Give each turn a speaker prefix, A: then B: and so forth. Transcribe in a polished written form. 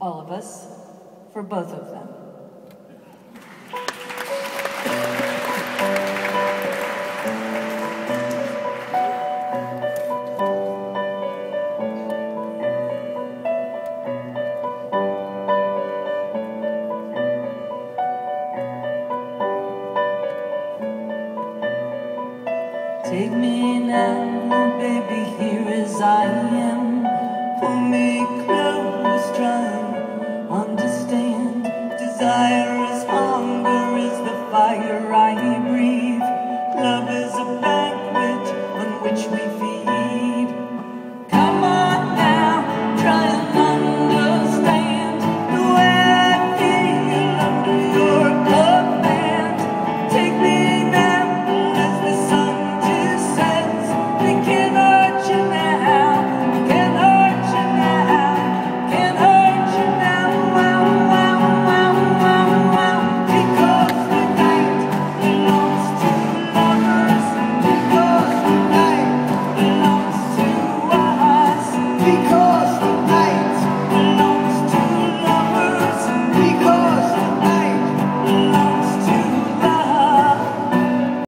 A: all of us, for both of them. Take me now, baby, here as I am. Pull me close.